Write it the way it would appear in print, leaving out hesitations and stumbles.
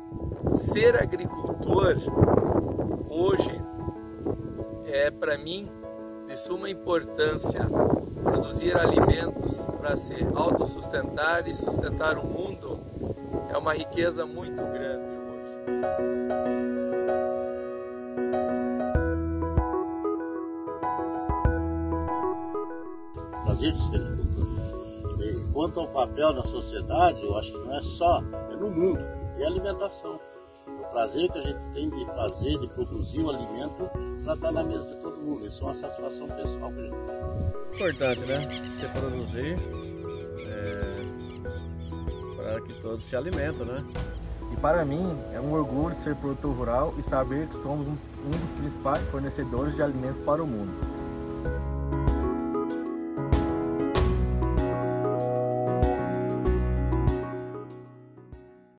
ser agricultor hoje é para mim de suma importância. Produzir alimentos para se autossustentar e sustentar o mundo é uma riqueza muito grande hoje. Prazer de ser agricultor. Quanto ao papel na sociedade, eu acho que não é só, é no mundo, é alimentação. O prazer que a gente tem de fazer, de produzir o alimento para estar na mesa de todo mundo. Isso é uma satisfação pessoal para a gente. Importante, né? Você produzir para que todos se alimentem, né? E para mim é um orgulho ser produtor rural e saber que somos um dos principais fornecedores de alimentos para o mundo.